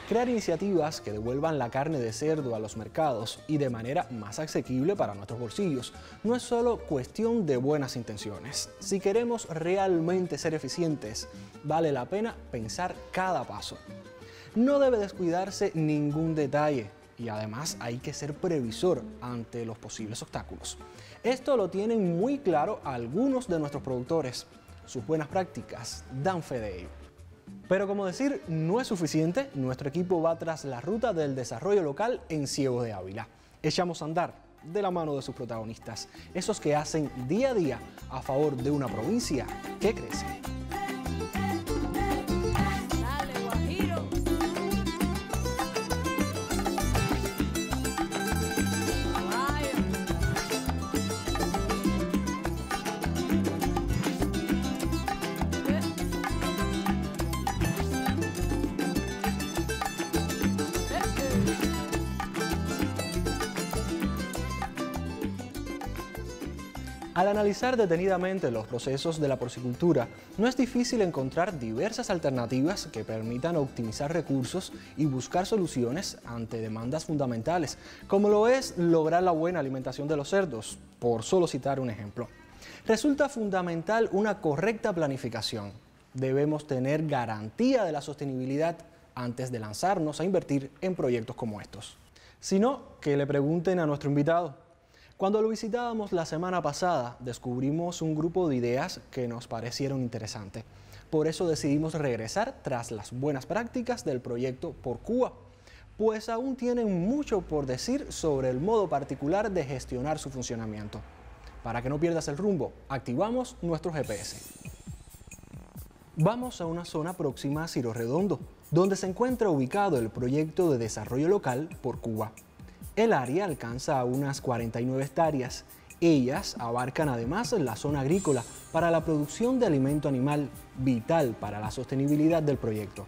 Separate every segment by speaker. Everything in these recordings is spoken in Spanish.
Speaker 1: Crear iniciativas que devuelvan la carne de cerdo a los mercados y de manera más asequible para nuestros bolsillos no es solo cuestión de buenas intenciones. Si queremos realmente ser eficientes, vale la pena pensar cada paso. No debe descuidarse ningún detalle y además hay que ser previsor ante los posibles obstáculos. Esto lo tienen muy claro algunos de nuestros productores. Sus buenas prácticas dan fe de ello. Pero como decir no es suficiente, nuestro equipo va tras la ruta del desarrollo local en Ciego de Ávila. Echamos a andar de la mano de sus protagonistas, esos que hacen día a día a favor de una provincia que crece. Al analizar detenidamente los procesos de la porcicultura, no es difícil encontrar diversas alternativas que permitan optimizar recursos y buscar soluciones ante demandas fundamentales, como lo es lograr la buena alimentación de los cerdos, por solo citar un ejemplo. Resulta fundamental una correcta planificación. Debemos tener garantía de la sostenibilidad antes de lanzarnos a invertir en proyectos como estos. Si no, que le pregunten a nuestro invitado. Cuando lo visitábamos la semana pasada, descubrimos un grupo de ideas que nos parecieron interesantes. Por eso decidimos regresar tras las buenas prácticas del proyecto Por Cuba, pues aún tienen mucho por decir sobre el modo particular de gestionar su funcionamiento. Para que no pierdas el rumbo, activamos nuestro GPS. Vamos a una zona próxima a Ciro Redondo, donde se encuentra ubicado el proyecto de desarrollo local Por Cuba. El área alcanza a unas 49 hectáreas. Ellas abarcan además la zona agrícola para la producción de alimento animal, vital para la sostenibilidad del proyecto.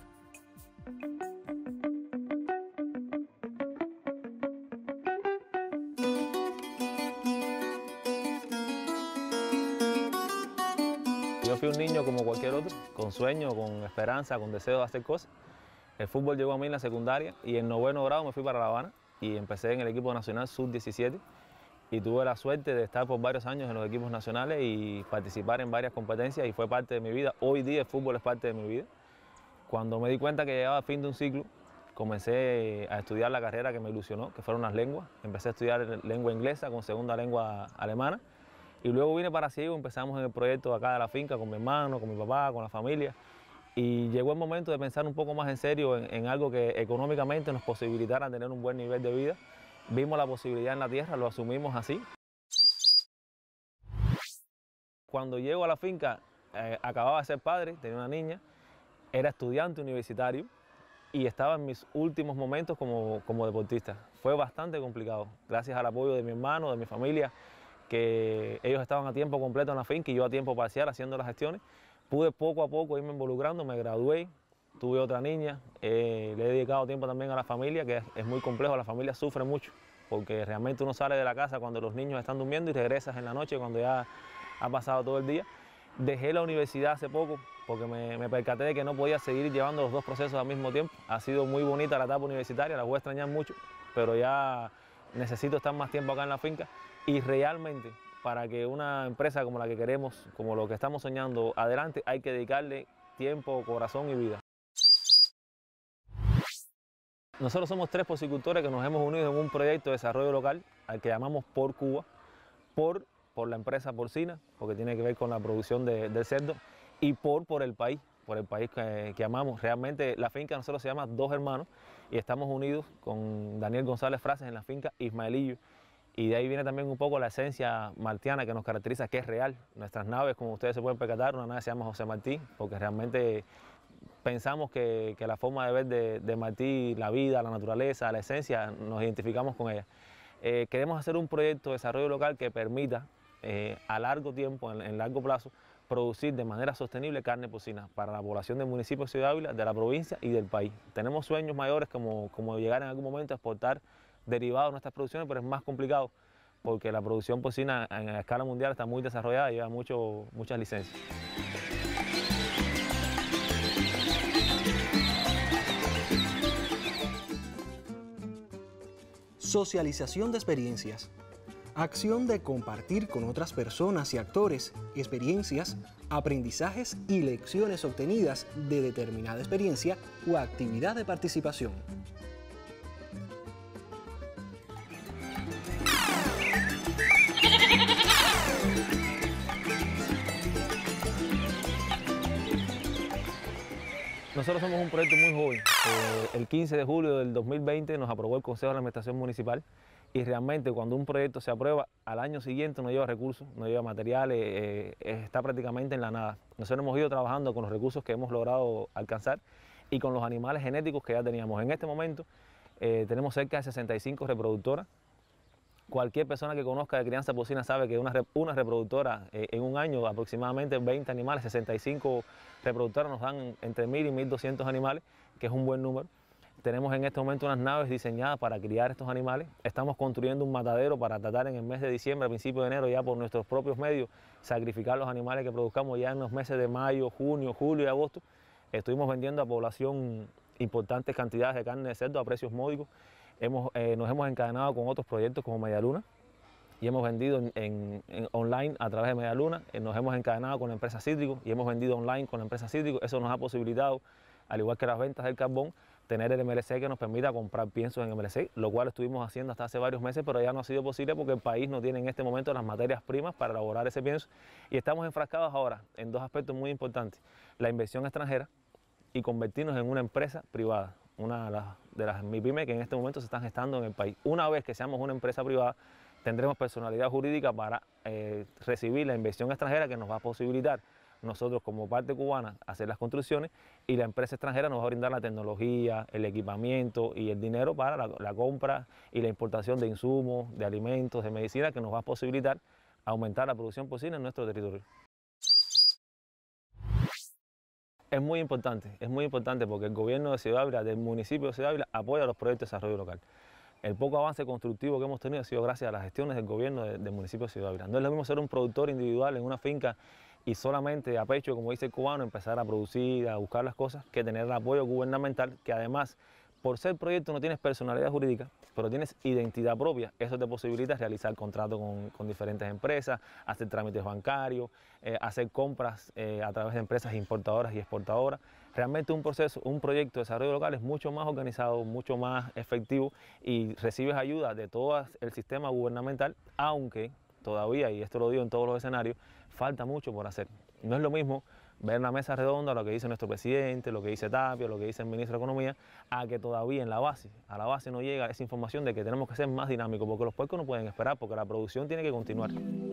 Speaker 2: Yo fui un niño como cualquier otro, con sueños, con esperanza, con deseo de hacer cosas. El fútbol llegó a mí en la secundaria y en 9º grado me fui para La Habana y empecé en el equipo nacional sub-17 y tuve la suerte de estar por varios años en los equipos nacionales y participar en varias competencias y fue parte de mi vida. Hoy día el fútbol es parte de mi vida. Cuando me di cuenta que llegaba al fin de un ciclo, comencé a estudiar la carrera que me ilusionó, que fueron las lenguas. Empecé a estudiar lengua inglesa con segunda lengua alemana y luego vine para Ciego, empezamos en el proyecto acá de la finca con mi hermano, con mi papá, con la familia. Y llegó el momento de pensar un poco más en serio en algo que económicamente nos posibilitara tener un buen nivel de vida. Vimos la posibilidad en la tierra, lo asumimos así. Cuando llego a la finca, acababa de ser padre, tenía una niña, era estudiante universitario y estaba en mis últimos momentos como deportista. Fue bastante complicado, gracias al apoyo de mi hermano, de mi familia, que ellos estaban a tiempo completo en la finca y yo a tiempo parcial haciendo las gestiones. Pude poco a poco irme involucrando, me gradué, tuve otra niña, le he dedicado tiempo también a la familia, que es muy complejo, la familia sufre mucho, porque realmente uno sale de la casa cuando los niños están durmiendo y regresas en la noche cuando ya ha pasado todo el día. Dejé la universidad hace poco porque me percaté de que no podía seguir llevando los dos procesos al mismo tiempo. Ha sido muy bonita la etapa universitaria, la voy a extrañar mucho, pero ya necesito estar más tiempo acá en la finca y realmente para que una empresa como la que queremos, como lo que estamos soñando adelante, hay que dedicarle tiempo, corazón y vida. Nosotros somos 3 porcicultores que nos hemos unido en un proyecto de desarrollo local al que llamamos Por Cuba, por la empresa porcina, porque tiene que ver con la producción del cerdo, y por el país que amamos. Realmente la finca de nosotros se llama Dos Hermanos y estamos unidos con Daniel González Frases en la finca Ismaelillo. Y de ahí viene también un poco la esencia martiana que nos caracteriza, que es real. Nuestras naves, como ustedes se pueden percatar, una nave se llama José Martí, porque realmente pensamos que la forma de ver de Martí, la vida, la naturaleza, la esencia, nos identificamos con ella. Queremos hacer un proyecto de desarrollo local que permita a largo tiempo, en largo plazo, producir de manera sostenible carne porcina para la población del municipio de Ciudad Ávila, de la provincia y del país. Tenemos sueños mayores como llegar en algún momento a exportar derivados de nuestras producciones, pero es más complicado porque la producción porcina en escala mundial está muy desarrollada y lleva muchas licencias.
Speaker 1: Socialización de experiencias. Acción de compartir con otras personas y actores experiencias, aprendizajes y lecciones obtenidas de determinada experiencia o actividad de participación.
Speaker 2: Nosotros somos un proyecto muy joven. El 15 de julio del 2020 nos aprobó el Consejo de la Administración Municipal y realmente cuando un proyecto se aprueba, al año siguiente no lleva recursos, no lleva materiales, está prácticamente en la nada. Nosotros hemos ido trabajando con los recursos que hemos logrado alcanzar y con los animales genéticos que ya teníamos. En este momento tenemos cerca de 65 reproductoras. Cualquier persona que conozca de crianza porcina sabe que una reproductora en un año, aproximadamente 20 animales, 65 reproductoras nos dan entre 1.000 y 1.200 animales, que es un buen número. Tenemos en este momento unas naves diseñadas para criar estos animales. Estamos construyendo un matadero para tratar en el mes de diciembre, a principios de enero, ya por nuestros propios medios, sacrificar los animales que produzcamos ya en los meses de mayo, junio, julio y agosto. Estuvimos vendiendo a población importantes cantidades de carne de cerdo a precios módicos. Nos hemos encadenado con otros proyectos como Medialuna y hemos vendido online a través de Medialuna. Nos hemos encadenado con la empresa Cítrico y hemos vendido online con la empresa Cítrico. Eso nos ha posibilitado, al igual que las ventas del carbón, tener el MLC que nos permita comprar piensos en MLC, lo cual estuvimos haciendo hasta hace varios meses, pero ya no ha sido posible porque el país no tiene en este momento las materias primas para elaborar ese pienso. Y estamos enfrascados ahora en dos aspectos muy importantes: la inversión extranjera y convertirnos en una empresa privada, una de las MIPYME que en este momento se están gestando en el país. Una vez que seamos una empresa privada, tendremos personalidad jurídica para recibir la inversión extranjera que nos va a posibilitar nosotros como parte cubana hacer las construcciones, y la empresa extranjera nos va a brindar la tecnología, el equipamiento y el dinero para la compra y la importación de insumos, de alimentos, de medicina, que nos va a posibilitar aumentar la producción porcina en nuestro territorio. Es muy importante porque el gobierno de Ciudad Ávila, del municipio de Ciudad Ávila, apoya los proyectos de desarrollo local. El poco avance constructivo que hemos tenido ha sido gracias a las gestiones del gobierno del municipio de Ciudad Ávila. No es lo mismo ser un productor individual en una finca y solamente a pecho, como dice el cubano, empezar a producir, a buscar las cosas, que tener el apoyo gubernamental, que además, por ser proyecto, no tienes personalidad jurídica, pero tienes identidad propia. Eso te posibilita realizar contratos con diferentes empresas, hacer trámites bancarios, hacer compras a través de empresas importadoras y exportadoras. Realmente un proyecto de desarrollo local es mucho más organizado, mucho más efectivo y recibes ayuda de todo el sistema gubernamental, aunque todavía, y esto lo digo en todos los escenarios, falta mucho por hacer. No es lo mismo ver en la mesa redonda lo que dice nuestro presidente, lo que dice Tapia, lo que dice el ministro de Economía, a que todavía a la base no llega esa información de que tenemos que ser más dinámicos, porque los puercos no pueden esperar, porque la producción tiene que continuar.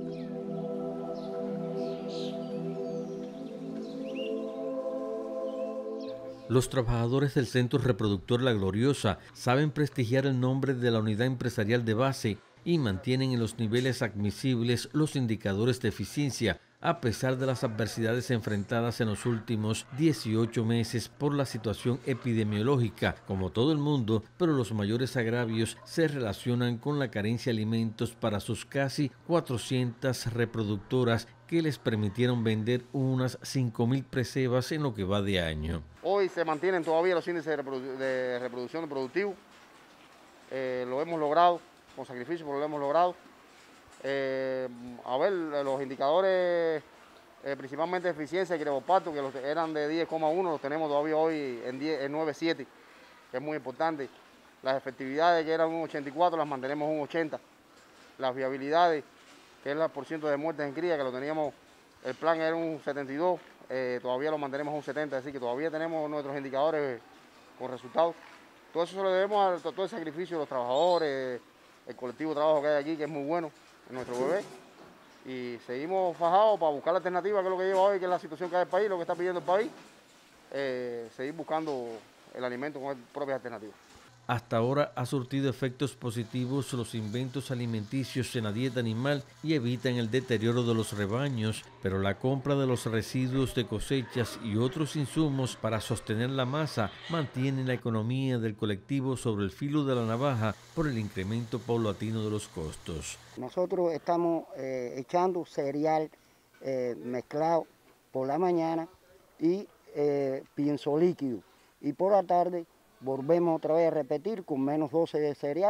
Speaker 3: Los trabajadores del Centro Reproductor La Gloriosa saben prestigiar el nombre de la unidad empresarial de base y mantienen en los niveles admisibles los indicadores de eficiencia, a pesar de las adversidades enfrentadas en los últimos 18 meses por la situación epidemiológica, como todo el mundo, pero los mayores agravios se relacionan con la carencia de alimentos para sus casi 400 reproductoras que les permitieron vender unas 5.000 presebas en lo que va de año.
Speaker 4: Hoy se mantienen todavía los índices de reproducción productivo, lo hemos logrado, con sacrificio, pero lo hemos logrado. A ver, los indicadores principalmente de eficiencia y grevoparto, que eran de 10,1, los tenemos todavía hoy en 9,7, que es muy importante. Las efectividades, que eran un 84, las mantenemos un 80. Las viabilidades, que es el porciento de muertes en cría, que lo teníamos, el plan era un 72, todavía lo mantenemos un 70, así que todavía tenemos nuestros indicadores con resultados. Todo eso se lo debemos a todo el sacrificio de los trabajadores, el colectivo de trabajo que hay aquí, que es muy bueno en nuestro bebé, y seguimos fajados para buscar la alternativa, que es lo que lleva hoy, que es la situación que hay en el país, lo que está pidiendo el país, seguir buscando el alimento con propias alternativas.
Speaker 3: Hasta ahora ha surtido efectos positivos los inventos alimenticios en la dieta animal y evitan el deterioro de los rebaños, pero la compra de los residuos de cosechas y otros insumos para sostener la masa mantiene la economía del colectivo sobre el filo de la navaja por el incremento paulatino de los costos.
Speaker 5: Nosotros estamos echando cereal mezclado por la mañana y pienso líquido, y por la tarde volvemos otra vez a repetir con menos 12 de cereal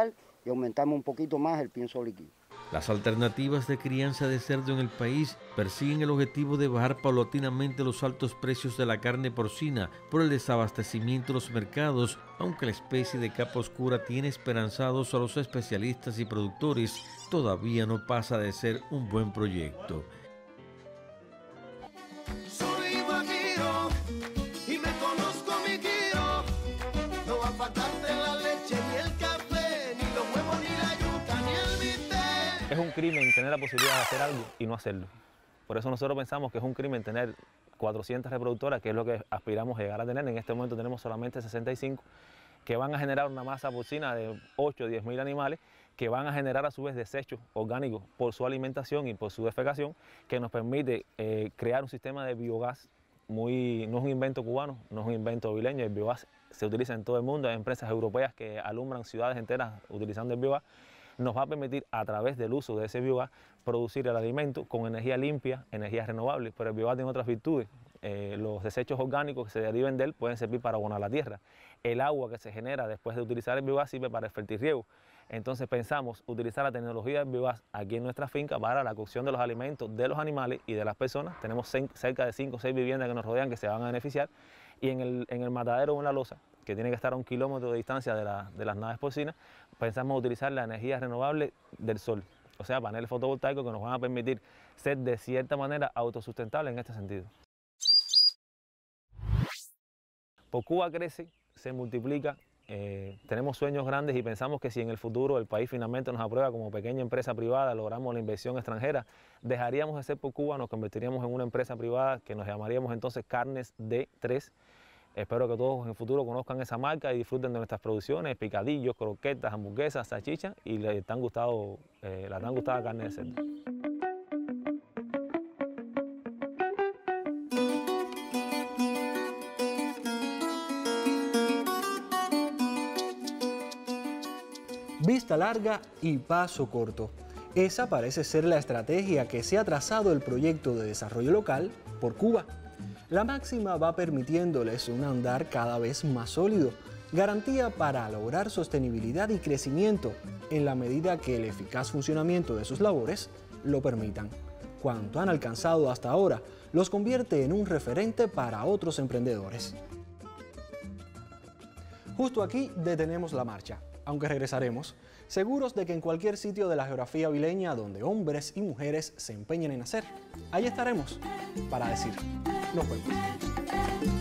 Speaker 5: y aumentamos un poquito más el pienso líquido.
Speaker 3: Las alternativas de crianza de cerdo en el país persiguen el objetivo de bajar paulatinamente los altos precios de la carne porcina por el desabastecimiento de los mercados, aunque la especie de capa oscura tiene esperanzados a los especialistas y productores, todavía no pasa de ser un buen proyecto.
Speaker 6: Soy guajiro y me conozco mi giro, no va a faltarte la leche ni el café, ni los huevos, ni la yuca, ni el bistec.
Speaker 2: Es un crimen tener la posibilidad de hacer algo y no hacerlo. Por eso nosotros pensamos que es un crimen tener 400 reproductoras, que es lo que aspiramos a llegar a tener. En este momento tenemos solamente 65, que van a generar una masa porcina de 8 o 10 mil animales, que van a generar a su vez desechos orgánicos por su alimentación y por su defecación, que nos permite crear un sistema de biogás no es un invento cubano, no es un invento vileño. El biogás se utiliza en todo el mundo, hay empresas europeas que alumbran ciudades enteras utilizando el biogás. Nos va a permitir, a través del uso de ese biogás, producir el alimento con energía limpia, energías renovables, pero el biogás tiene otras virtudes. Los desechos orgánicos que se deriven de él pueden servir para abonar la tierra. El agua que se genera después de utilizar el biogás sirve para el fertirriego. Entonces pensamos utilizar la tecnología del biogás aquí en nuestra finca para la cocción de los alimentos de los animales y de las personas. Tenemos cerca de 5 o 6 viviendas que nos rodean que se van a beneficiar, y en el matadero o en la losa, que tiene que estar a 1 kilómetro de distancia de las naves porcinas, pensamos utilizar la energía renovable del sol, o sea, paneles fotovoltaicos que nos van a permitir ser de cierta manera autosustentables en este sentido. Porcuba crece, se multiplica, tenemos sueños grandes y pensamos que si en el futuro el país finalmente nos aprueba como pequeña empresa privada, logramos la inversión extranjera, dejaríamos de ser Porcuba, nos convertiríamos en una empresa privada que nos llamaríamos entonces Carnes D3. Espero que todos en el futuro conozcan esa marca y disfruten de nuestras producciones, picadillos, croquetas, hamburguesas, salchichas, y la tan gustada carne de cerdo.
Speaker 1: Vista larga y paso corto. Esa parece ser la estrategia que se ha trazado el proyecto de desarrollo local Porcuba. La máxima va permitiéndoles un andar cada vez más sólido, garantía para lograr sostenibilidad y crecimiento en la medida que el eficaz funcionamiento de sus labores lo permitan. Cuanto han alcanzado hasta ahora los convierte en un referente para otros emprendedores. Justo aquí detenemos la marcha, aunque regresaremos, seguros de que en cualquier sitio de la geografía vileña donde hombres y mujeres se empeñen en hacer, ahí estaremos para decir, nos vemos.